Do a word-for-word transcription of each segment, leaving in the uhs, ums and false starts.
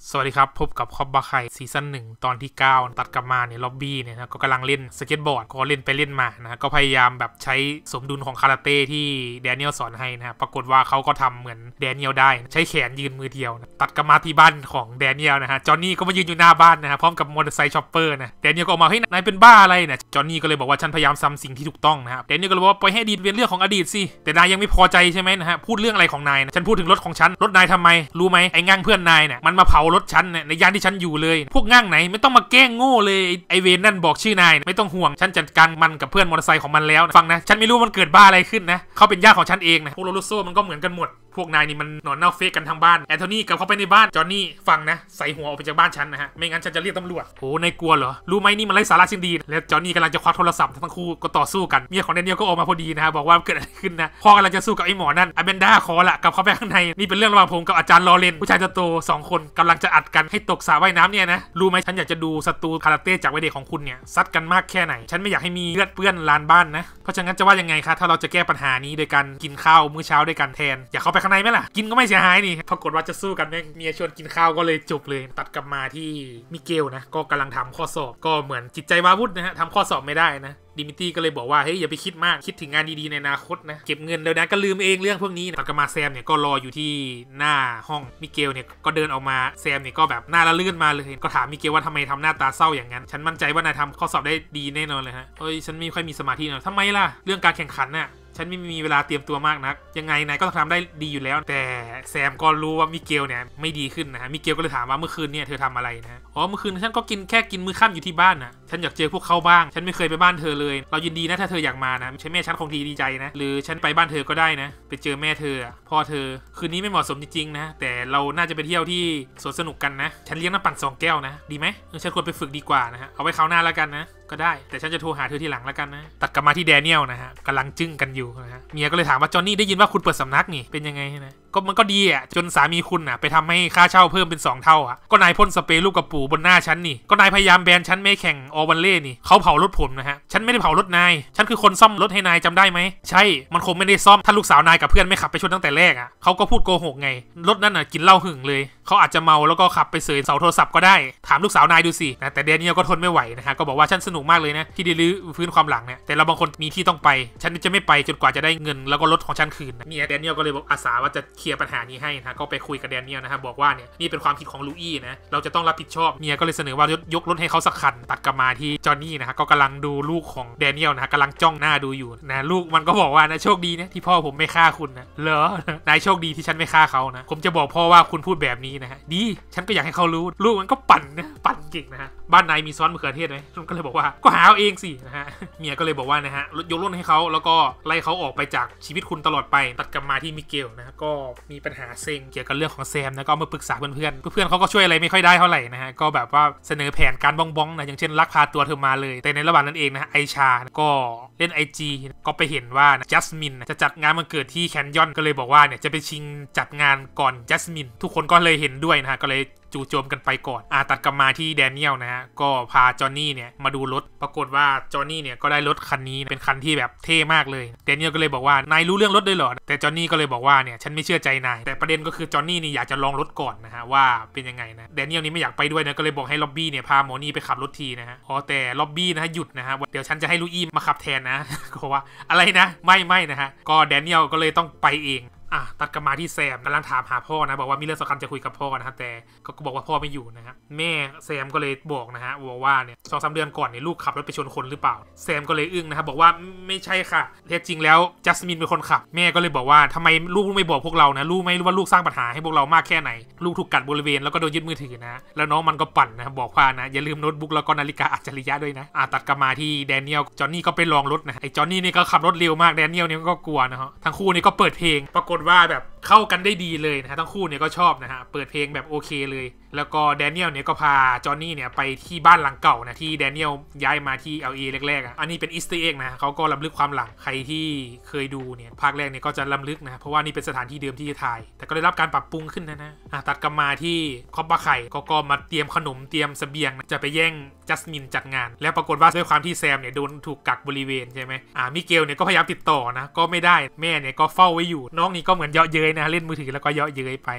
สวัสดีครับพบกับคอบบาไคซีซั่นหนึ่งตอนที่เก้าตัดกลับมาในล็อบบี้เนี่ยนะก็กำลังเล่นสเก็ตบอร์ดก็เล่นไปเล่นมานะก็พยายามแบบใช้สมดุลของคาราเต้ที่แดเนียลสอนให้นะปรากฏว่าเขาก็ทำเหมือนแดเนียลได้ใช้แขนยืนมือเดียวนะตัดกลับมาที่บ้านของแดเนียลนะฮะจอห์นนี่ก็มายืนอยู่หน้าบ้านนะฮะพร้อมกับมอเตอร์ไซค์ช็อปเปอร์นะแดเนียลก็ออกมาเฮ้ยนายเป็นบ้าอะไรเนี่ยจอห์นนี่ก็เลยบอกว่าฉันพยายามทำสิ่งที่ถูกต้องนะครับแดเนียลก็เลยบอกว่าปล่อยให้อดีตเป็นเรื่องของอดีตสิแต่นายยังไม่พอใจใช่ไหมนะฮะพูดเรื่องอะไรของนายนะฉันพูดถึงรถของฉันรถนายทำไมรู้ไหมไอ้งั่งเพื่อนนายเนี่ยมันมาเผารถฉันเนี่ยในย่านที่ฉันอยู่เลยพวกงั่งไหนไม่ต้องมาแกล้งโง่เลยไอเวนนั่นบอกชื่อนายไม่ต้องห่วงฉันจัดการมันกับเพื่อนมอเตอร์ไซค์ของมันแล้วฟังนะฉันไม่รู้มันเกิดบ้าอะไรขึ้นนะเขาเป็นญาติของฉันเองนะพวกโรโลโซ่มันก็เหมือนกันหมดพวกนายนี่มันหนอนเน่าเฟกกันทั้งบ้านแอนโทนีกลับเข้าไปในบ้านจอห์นนี่ฟังนะใส่หัวออกไปจากบ้านฉันนะฮะไม่งั้นฉันจะเรียกตำรวจโอ้นายกลัวเหรอรู้ไหมนี่มันไร้สาระสิ้นดีแล้วจอห์นนี่กำลังจะคว้าโทรศัพท์ทั้งคู่ก็ต่อสู้กันเมียของแดเนียลก็ออกมาพอดีนะฮะบอกว่าเกิดอะไรขึ้นนะพ่อกำลังจะสู้กับไอ้หมอนั่นอเบนด้าขอละกลับเข้าไปข้างในนี่เป็นเรื่องระหว่างผมกับอาจารย์ลอเรนผู้ชายโตสองคนกำลังจะอัดกันให้ตกสระว่ายน้ำเนี่ยนะรู้ไหมฉันอยากจะดูศัตรูคาราเต้จากวัยเด็กของคุณเนี่ยซัดกันมากแค่ไหนฉันไม่อยากให้มีเลือดเปื้อนลานบ้านนะเพราะฉะนั้นจะว่ายังไงคะถ้าเราจะแก้ปัญหานี้โดยการกินข้าวมื้อเช้าด้วยกันแทนอยากเข้าไปข้างในไหมล่ะกินก็ไม่เสียหายนี่ปรากฏว่าจะสู้กันแม่งเมียชวนกินข้าวก็เลยจบเลยตัดกลับมาที่มิเกลนะก็กำลังทำข้อสอบก็เหมือนจิตใจวาวุ่นนะฮะทำข้อสอบไม่ได้นะดิมิตี้ก็เลยบอกว่าเฮ้ยอย่าไปคิดมากคิดถึงงานดีๆในอนาคตนะเก็บเงินเดี๋ยวนั้นก็ลืมเองเรื่องพวกนี้ตัดกลับมาแซมเนี่ยก็รออยู่ที่หน้าห้องมิเกลเนี่ยก็เดินออกมาแซมเนี่ยก็แบบหน้าละลื่นมาเลยก็ถามมิเกลว่าทำไมทำหน้าตาเศร้าอย่างนั้นฉันมั่นใจว่านายทำข้อสอบได้ดีแน่นอนเลยฮะเฮ้ยฉันไม่ค่อยมีสมาธิหรอกทำไมล่ะเรื่องการแข่งขันน่ะฉันไม่มีเวลาเตรียมตัวมากนักยังไงนายก็ทำได้ดีอยู่แล้วแต่แซมก็รู้ว่ามิเกลเนี่ยไม่ดีขึ้นนะฮะมิเกลก็เลยถามว่าเมื่อคืนเนี่ยเธอทำอะไรนะอ๋อเมื่อคืนฉันก็กินแค่กินมื้อค่ำอยู่ที่บ้านนะฉันอยากเจอพวกเขาบ้างฉันไม่เคยไปบ้านเธอเลยเรายินดีนะถ้าเธออยากมานะใช่แม่ฉันคงดีใจนะหรือฉันไปบ้านเธอก็ได้นะไปเจอแม่เธอพ่อเธอคืนนี้ไม่เหมาะสมจริงๆนะแต่เราน่าจะไปเที่ยวที่สวนสนุกกันนะฉันเลี้ยงน้ำปั่นสองแก้วนะดีไหมฉันควรไปฝึกดีกว่านะฮะเอาไว้คราวหน้าแล้วกันนะก็ได้แต่ฉันจะโทรหาเธอทีหลังแล้วกันนะตัดกลับมาที่แดเนียลนะฮะกำลังจึ้งกันอยู่นะฮะเมียก็เลยถามว่าจอห์นนี่ได้ยินว่าคุณเปิดสำนักนี่เป็นยังไงนะก็มันก็ดีอ่ะจนสามีคุณอ่ะไปทำให้ค่าเช่าเพิ่มเป็นสองเท่าอ่ะก็นายพ่นสเปรย์ลูกกระปูบนหน้าฉันนี่ก็นายพยายามแบนฉันไม่แข่งออวันเล่นี่เขาเผารถผมนะฮะฉันไม่ได้เผารถนายฉันคือคนซ่อมรถให้นายจำได้ไหมใช่มันคงไม่ได้ซ่อมถ้าลูกสาวนายกับเพื่อนไม่ขับไปชนตั้งแต่แรกอ่ะเขาก็พูดโกหกไงรถนั่นอ่ะกินเหล้าหึงเลยเขาอาจจะเมาแล้วก็ขับไปเสยเสาโทรศัพท์ก็ได้ถามลูกสาวนายดูสินะแต่แดเนียลก็ทนไม่ไหวนะฮะก็บอกว่าฉันสนุกมากเลยนะที่ได้รื้อฟื้นความหลังเนี่ยแต่เราบางคนมีที่ต้องไปฉันจะไม่ไปจนกว่าจะได้เงินแล้วก็รถของฉันคืนนะเมียแดเนียลก็เลยบอกอาสาว่าจะเคลียร์ปัญหานี้ให้นะก็ไปคุยกับแดเนียลนะฮะบอกว่าเนี่ยนี่เป็นความผิดของลูอี้นะเราจะต้องรับผิดชอบเมียก็เลยเสนอว่ายกรถให้เขาสักคันตัดกลับมาที่จอห์นนี่นะฮะก็กำลังดูลูกของแดเนียลนะฮะกำลังจ้องหน้าดูอยู่นะลูกมันก็บอกว่านะโชคดีนะที่พ่อผมไม่ฆ่าคุณนะเหรอนายโชคดีที่ฉันไม่ฆ่าเขานะผมจะบอกพ่อว่าคุณพูดแบบนี้นะฮะดีฉันก็อยากให้เขารู้ลูกมันก็ปั่นนะปั่นเก่งนะฮะบ้านนายมีซอสมะเขือเทศไหมลุงก็เลยบอกว่าก็หาเอาเองสินะฮะเมียก็เลยบอกว่านะฮะยกรถให้เขาแล้วก็ไล่เขาออกไปจากชีวิตคุณตลอดไปตัดกลับมาที่มิเกลนะก็มีปัญหาเซ็งเกี่ยวกับเรื่องของแซมนะก็มาปรึกษาเพื่อนๆเพื่อนๆเขาก็ช่วยอะไรไม่ค่อยได้เท่าไหร่นะฮะก็แบบว่าเสนอแผนการบ้องๆนะอย่างเช่นลักพาตัวเธอมาเลยแต่ในระหว่างนั้นเองนะไอชาก็เล่น ไอ จี ก็ไปเห็นว่าจัสมินจะจัดงานวันเกิดที่แคนยอนก็เลยบอกว่าเนี่ยจะไปชิงจัดงานก่อนจัสมินทุกคนก็เลยเห็นด้วยนะฮะก็เลยจู่โจมกันไปก่อนอ่าตัดกลับมาที่แดเนียลนะฮะก็พาจอห์นนี่เนี่ยมาดูรถปรากฏว่าจอห์นนี่เนี่ยก็ได้รถคันนี้เป็นคันที่แบบเท่มากเลยแดเนียลก็เลยบอกว่านายรู้เรื่องรถด้วยเหรอแต่จอห์นนี่ก็เลยบอกว่าเนี่ยฉันไม่เชื่อใจนายแต่ประเด็นก็คือจอห์นนี่นี่อยากจะลองรถก่อนนะฮะว่าเป็นยังไงนะแดเนียลนี่ไม่อยากไปด้วยนะก็เลยบอกให้ล็อบบี้เนี่ยพาหมอนี่ไปขับรถทีนะฮะอ๋อแต่ล็อบบี้นะฮะหยุดนะฮะเดี๋ยวฉันจะให้ลูอี้มาขับแทนนะก็บอกว่าอะไรนะไม่ไม่นะฮะก็แดเนียลก็เลยต้องไปเองอ่ะตัดกลับมาที่แซมกำลังถามหาพ่อนะบอกว่ามีเรื่องสำคัญจะคุยกับพ่อนะฮะแต่ก็บอกว่าพ่อไม่อยู่นะฮะแม่แซมก็เลยบอกนะฮะบอกว่าเนี่ยสองสามเดือนก่อนเนี่ยลูกขับรถไปชนคนหรือเปล่าแซมก็เลยอึ้งนะครับบอกว่าไม่ใช่ค่ะแท้จริงแล้วจัสมินเป็นคนขับแม่ก็เลยบอกว่าทำไมลูกไม่บอกพวกเรานะลูกไม่รู้ว่าลูกสร้างปัญหาให้พวกเรามากแค่ไหนลูกถูกกัดบริเวณแล้วก็โดนยึดมือถือนะแล้วน้องมันก็ปั่นนะบอกว่านะอย่าลืมโน้ตบุ๊กแล้วก็นาฬิกาอัจฉริยะด้วยนะอ่ะตัดกลับมาที่แดเนียลจอห์นนี่ก็ไปลองรถนะไอ้จอห์นนี่นี่ก็ขับรถเร็วมากแดเนียลนี่ก็กลัวนะฮะทั้งคู่นี่ก็เปิดเพลงปรากฏว่าแบบเข้ากันได้ดีเลยนะฮะทั้งคู่เนี่ยก็ชอบนะฮะเปิดเพลงแบบโอเคเลยแล้วก็แดเนียลเนี่ยก็พาจอห์นนี่เนี่ยไปที่บ้านหลังเก่านะที่แดเนียลย้ายมาที่ แอล เอ แรกๆอ่ะอันนี้เป็นอีสเตอร์เอ็กนะเขาก็รำลึกความหลังใครที่เคยดูเนี่ยภาคแรกเนี่ยก็จะรำลึกนะเพราะว่านี่เป็นสถานที่เดิมที่จะถ่ายแต่ก็ได้รับการปรับปรุงขึ้นนะนะตัดกลับมาที่คอปปาไข่ก็ก็มาเตรียมขนมเตรียมเสบียงจะไปแย่งจัสมินจัดงานแล้วปรากฏว่าด้วยความที่แซมเนี่ยโดนถูกกักบริเวณใช่ไหมอ่ามิเกลเนี่ยก็พยายามติดต่อนะก็ไม่ได้แม่เนี่ยก็เฝ้าไว้อยู่น้องนี่ก็เหมือนเยาะเย้ยนะเล่นมือถือแล้วก็เยาะเย้ยไป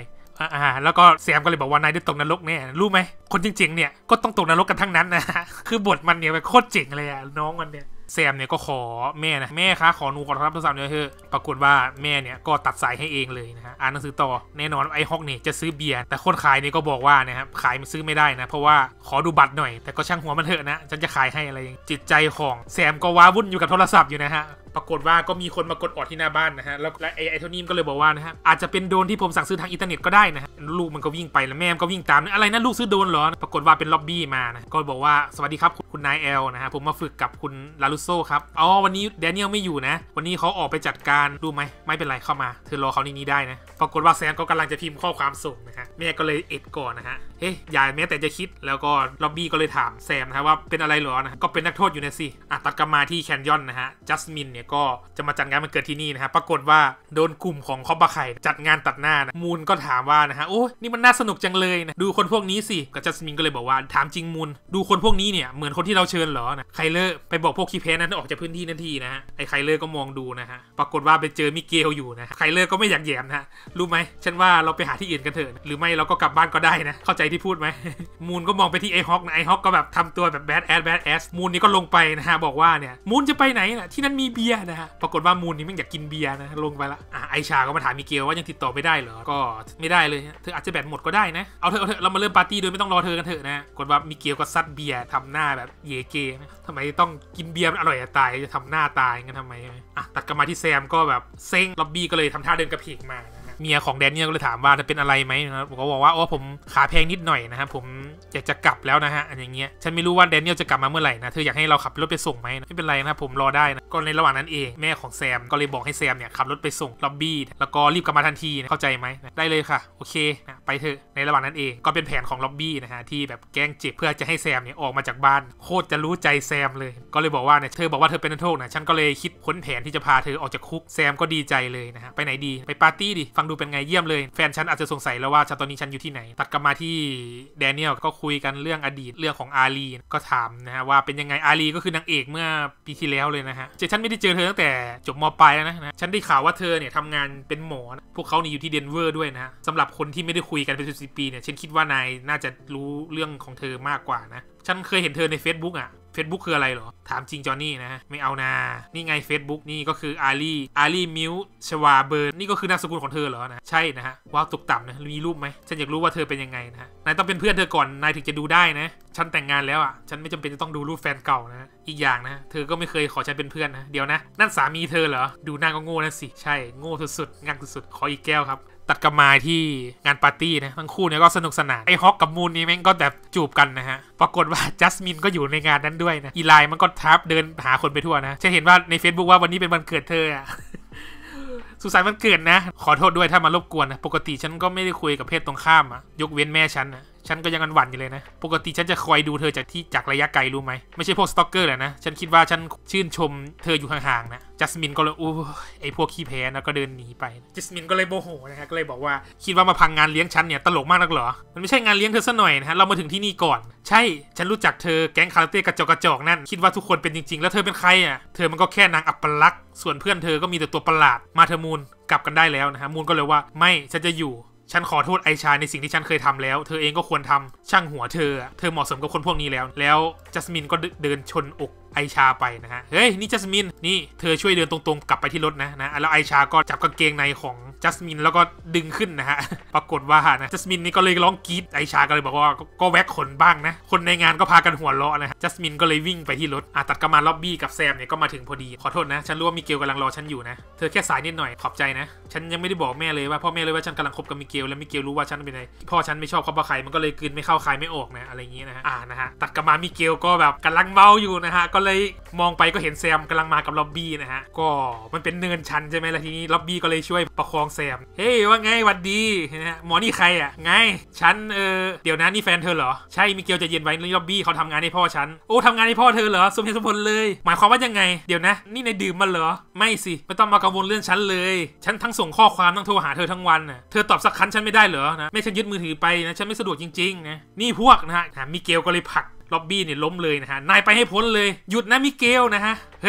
อ่าแล้วก็แซมก็เลยบอกว่านายได้ตกนรกแน่รู้ไหมคนจริงๆเนี่ยก็ต้องตกนรกกันทั้งนั้นนะคือบทมันเนี่ยโคตรเจ๋งเลยอะน้องมันเนี่ยแซมเนี่ยก็ขอแม่นะแม่คะขอหนูขอรับโทรศัพท์หน่อยเถอะปรากฏว่าแม่เนี่ยก็ตัดสายให้เองเลยนะฮะอ่านหนังสือต่อแน่นอนไอ้ฮอกเนี่ยจะซื้อเบียร์แต่คนขายเนี่ยก็บอกว่านะครับขายมันซื้อไม่ได้นะเพราะว่าขอดูบัตรหน่อยแต่ก็ช่างหัวมันเถอะนะฉันจะขายให้อะไรจิตใจของแซมก็ว้าวุ่นอยู่กับโทรศัพท์อยู่นะฮะปรากฏว่าก็มีคนมากดออดที่หน้าบ้านนะฮะแล้วไอ้ไอ้โทนี่ก็เลยบอกว่านะฮะอาจจะเป็นโดรนที่ผมสั่งซื้อทางอินเทอร์เน็ตก็ได้นะฮะลูกมันก็วิ่งไปแล้วแม่มันก็วิ่งตามอะไรนะลูกซื้อโดรนเหรอปรากฏว่าเป็นล็อบบี้มานะก็บอกว่าสวัสดีครับคุณนายแอลนะฮะผมมาฝึกกับคุณลาลุโซครับอ๋อวันนี้แดเนียลไม่อยู่นะวันนี้เขาออกไปจัดการรู้ไหมไม่เป็นไรเข้ามาเธอรอเขาในนี้ได้นะปรากฏว่าแซมก็กำลังจะพิมพ์ข้อความส่งนะฮะแม่ก็เลยเอ็ดก่อนนะฮะเฮ้ยอย่าแม้แต่จะคิดแล้วก็ล็อบบี้ก็เลยถามแซมนะว่าเป็นอะไรหรอนะก็เป็นนักโทษอยู่นะสิอ่ะตัดกลับมาที่แคนยอนนะฮะจัสมินเนี่ยก็จะมาจัดงานมันเกิดที่นี่นะฮะปรากฏว่าโดนกลุ่มของคอปบาไข่จัดงานตัดหน้านะมูนก็ถามว่านะฮะโอ้นี่มันน่าสนุกจังเลยนะดูคนพวกนี้สิกับจัสมินก็เลยบอกว่าถามจริงมูนดูคนพวกนี้เนี่ยเหมือนคนที่เราเชิญเหรอนะไคเลอร์ไปบอกพวกคีเพนนั้นออกจากพื้นที่นั่นทีนะฮะไอ้ไคเลอร์ก็มองดูนะฮะปรากฏว่าไปเจอมิเกลอยู่นะไคเลอร์ก็ไม่อยากแยมนะฮะรู้ไหมฉันว่าเราไปหาที่อื่นกันเถอะหรือไม่เราก็กลับบ้านก็ได้นะเข้าใจที่พูดไหมมูนก็มองไปที่ไอฮอกนะไอฮอกก็แบบทำตัวแบบแบดแอดแบดแอสมูนนี่ก็ลงไปนะฮะบอกว่าเนี่ยมูนจะไปไหนนะที่นั่นมีเบียร์นะฮะปรากฏว่ามูนนี่ไม่อยากกินเบียร์นะลงไปละอ่ะไอชาก็มาถามมิเกลว่ายังติดต่อไม่ได้เหรอก็ไม่ได้เลยเธออาจจะแบตหมดก็ได้นะเอาเถอะเอาเถอะเรามาเริ่มปาร์ตี้โดยไม่ต้องรอเธอกันเถอะนะกดว่ามิเกลก็ซัดเบียร์ทำหน้าแบบเยเกนะทำไมต้องกินเบียร์มันอร่อยจะตายจะทำหน้าตายงั้นทำไมอ่ะตัดกลับมาที่แซมก็แบบเซ็งล็อบบี้ก็เลยทำท่าเดินกระเพกมาเมียของแดเนียลก็เลยถามว่าจะเป็นอะไรไหมนะครับผมก็บอกว่าโอ้ผมขาแพงนิดหน่อยนะครับผมอยากจะกลับแล้วนะฮะอันอย่างเงี้ยฉันไม่รู้ว่าแดเนียลจะกลับมาเมื่อไหร่นะเธออยากให้เราขับรถไปส่งไหมไม่เป็นไรนะผมรอได้นะก็ในระหว่างนั้นเองแม่ของแซมก็เลยบอกให้แซมเนี่ยขับรถไปส่งล็อบบี้แล้วก็รีบกลับมาทันทีเข้าใจไหมได้เลยค่ะโอเคนะไปเถอะในระหว่างนั้นเองก็เป็นแผนของล็อบบี้นะฮะที่แบบแกล้งเจ็บเพื่อจะให้แซมเนี่ยออกมาจากบ้านโคตรจะรู้ใจแซมเลยก็เลยบอกว่าเนี่ยเธอบอกว่าเธอเป็นนักโทษนะฉันก็เลยคิดค้นแผนที่จะพาเธอออกจากคุกแซมก็ดีใจเลยนะฮะไปไหนดีไปปาร์ตี้ดิฟังดูเป็นไงเยี่ยมเลยแฟนฉันอาจจะสงสัยแล้วว่าฉันตอนนี้ฉันอยู่ที่ไหนตัดกลับมาที่แดเนียลก็คุยกันเรื่องอดีตเรื่องของอารีก็ถามนะฮะว่าเป็นยังไงอารีก็คือนางเอกเมื่อปีที่แล้วเลยนะฮะเจฉันไม่ได้เจอเธอตั้งแต่จบม.ปลายแล้วนะฉันได้ข่าวว่าเธอเนี่ยทำงานเป็นหมอพวกเขาเนี่ยอยู่ที่เดนเวอร์ด้วยนะสำหรับคนที่ไม่ได้คุยกันเป็นสิบปีเนี่ยฉันคิดว่านายน่าจะรู้เรื่องของเธอมากกว่านะฉันเคยเห็นเธอใน Facebook อ่ะ Facebook คืออะไรเหรอถามจริงจอห์นนี่นะไม่เอานานี่ไง Facebook นี่ก็คืออารีอารีมิวชวาเบิร์นนี่ก็คือนามสกุลของเธอเหรอนะใช่นะฮะว้าวตกต่ำนะมีรูปไหมฉันอยากรู้ว่าเธอเป็นยังไงนะนายต้องเป็นเพื่อนเธอก่อนนายถึงจะดูได้นะฉันแต่งงานแล้วอ่ะฉันไม่จำเป็นจะต้องดูรูปแฟนเก่านะอีกอย่างนะเธอก็ไม่เคยขอฉันเป็นเพื่อนนะเดี๋ยวนะนั่นสามีเธอเหรอดูหน้าก็โง่นะสิใช่โง่สุดๆงั่งสุดๆขออีกแก้วครับตัดกลับมาที่งานปาร์ตี้นะทั้งคู่เนี่ยก็สนุกสนานไอ้ฮอกกับมูนนี่แม่งก็แบบจูบกันนะฮะปรากฏว่าจัสมินก็อยู่ในงานนั้นด้วยนะอีไลน์มันก็ทับเดินหาคนไปทั่วนะจะเห็นว่าใน Facebook ว่าวันนี้เป็นวันเกิดเธออะ สุขสันต์วันเกิดนะขอโทษด้วยถ้ามารบกวนนะปกติฉันก็ไม่ได้คุยกับเพศตรงข้ามอะยกเว้นแม่ฉันนะฉันก็ยังหวั่นอยู่เลยนะปกติฉันจะคอยดูเธอจากที่จากระยะไกลรู้ไหมไม่ใช่พวกสตอกเกอร์แหละนะฉันคิดว่าฉันชื่นชมเธออยู่ห่างๆนะจัสมินก็เลยอู้ไอพวกขี้แพ้นะก็เดินหนีไปจัสมินก็เลยโมโหนะฮะก็เลยบอกว่าคิดว่ามาพังงานเลี้ยงฉันเนี่ยตลกมากนักเหรอมันไม่ใช่งานเลี้ยงเธอซะหน่อยนะฮะเรามาถึงที่นี่ก่อนใช่ฉันรู้จักเธอแก๊งคาราเต้กระจอกกระจอกนั่นคิดว่าทุกคนเป็นจริงๆแล้วเธอเป็นใครอ่ะเธอมันก็แค่นางอัปลักษณ์ส่วนเพื่อนเธอก็มีแต่ตัวประหลาดมาเธอมูนกลับกันได้แล้วนะฮะมูนก็เลยว่าไม่ฉันจะอยู่ฉันขอโทษไอชาในสิ่งที่ฉันเคยทำแล้วเธอเองก็ควรทำช่างหัวเธอเธอเหมาะสมกับคนพวกนี้แล้วแล้วจัสมินก็เดินชนอกไอชาไปนะฮะเฮ้ยนี่จัสมินนี่เธอช่วยเดินตรงๆกลับไปที่รถนะนะแล้วไอชาก็จับกางเกงในของจัสมินแล้วก็ดึงขึ้นนะฮะปรากฏว่านะจัสมินนี่ก็เลยร้องกรี๊ดไอชาก็เลยบอกว่าก็แวกขนบ้างนะคนในงานก็พากันหัวเราะนะฮะจัสมินก็เลยวิ่งไปที่รถอ่ะตัดกลับมาล็อบบี้กับแซมเนี่ยก็มาถึงพอดีขอโทษนะฉันรู้ว่ามิเกลกำลังรอฉันอยู่นะเธอแค่สายนิดหน่อยขอบใจนะฉันยังไม่ได้บอกแม่เลยว่าพ่อแม่เลยว่าฉันกำลังคบกับมิเกลและมิเกลรู้ว่าฉันเป็นไงพ่อฉันไม่ชอบคบกับใครมันก็เลยกลืนไม่เข้าใครไม่ออกนะอะไรอย่างเงี้ยนะฮะอ่านะฮะตัดกลับมามิเกลก็แบบกำลังเมาอยู่นะฮะก็เลยมองไปก็เห็นแซมกำลังมากับล็อบบี้นะฮะก็มันเป็นเนินชันใช่ไหมล่ะทีนี้ล็อบบี้ก็เลยช่วยประคองแซมเฮ้ยว่าไงหวัดดีนะฮะหมอนี่ใครอ่ะไงฉันเออเดี๋ยวนะนี่แฟนเธอเหรอใช่มิเกลจะเย็นไว้ล็อบบี้เขาทำงานให้พ่อฉันโอ้ทำงานให้พ่อเธอเหรอสมเหตุสมผลเลยหมายความว่ายังไงเดี๋ยวนะนี่ในดื่มมาเหรอไม่สิไม่ต้องมากังวลเรื่องฉันเลยฉันทั้งส่งข้อความทั้งโทรหาเธอทั้งวันน่ะเธอตอบสักครั้งฉันไม่ได้เหรอนะไม่ฉันยึดมือถือไปนะฉันไม่สะดวกจริงๆนะนี่พวกนะฮะมิเกลก็เลยผลักล็อบบี้เนี่ยล้มเลยนะฮะนายไปให้พ้นเลยหยุดนะมิเกลนะฮะเฮ้ย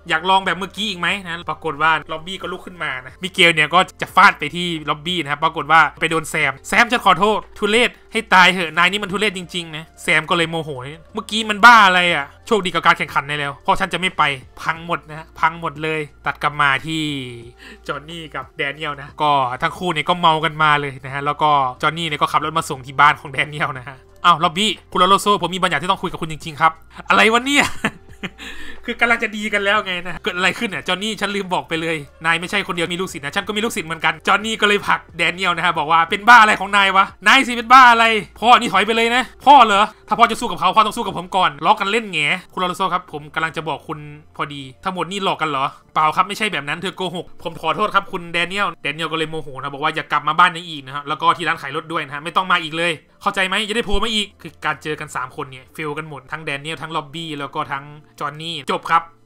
อยากลองแบบเมื่อกี้อีกไหมนะปรากฏว่าล็อบบี้ก็ลุกขึ้นมานะมิเกลเนี่ยก็จะฟาดไปที่ล็อบบี้นะครับปรากฏว่าไปโดนแซมแซมจะขอโทษทุเรศให้ตายเหอะนายนี่มันทุเรศจริงๆนะแซมก็เลยโมโหเมื่อกี้มันบ้าอะไรอ่ะโชคดีกับการแข่งขันได้แล้วเพราะฉันจะไม่ไปพังหมดนะพังหมดเลยตัดกลับมาที่จอห์นนี่กับแดเนียลนะก็ทั้งคู่เนี่ยก็เมากันมาเลยนะฮะแล้วก็จอห์นนี่เนี่ยก็ขับรถมาส่งที่บ้านของแดเนียลนะฮะอ้าวล็อบบี้คุณลอโรโซผมมีบางอย่างที่ต้องคุยกับคุณจริงๆครับอะไรวะเนี่ยคือกำลังจะดีกันแล้วไงนะเกิดอะไรขึ้นเนี่ยจอห์นนี่ฉันลืมบอกไปเลยนายไม่ใช่คนเดียวมีลูกศิษย์นะฉันก็มีลูกศิษย์เหมือนกันจอห์นนี่ก็เลยผลักแดเนียลนะฮะบอกว่าเป็นบ้าอะไรของนายวะนายสิเป็นบ้าอะไรพ่อนี่ถอยไปเลยนะพ่อเหรอถ้าพ่อจะสู้กับเขาพ่อต้องสู้กับผมก่อนล้อกันเล่นแง่คุณลอโรโซครับผมกำลังจะบอกคุณพอดีทั้งหมดนี่หลอกกันเหรอเปล่าครับไม่ใช่แบบนั้นเธอโกหกผมขอโทษครับคุณแดเนียลแดเนียลก็เลยโมโหนะบอกว่าอย่ากลับมาบ้านนี้อีกนะฮะแล้วก็ที่ร้านขายรถด้วยนะฮะไม่ต้องมาอีกเลยเข้าใจไหมจะได้โผล่มาอีกคือการเจอกันสามคนเนี่ยเฟลกันหมดทั้งแดเนียลทั้งล็อบบี้แล้วก็ทั้งจอห์นนี่จบครับ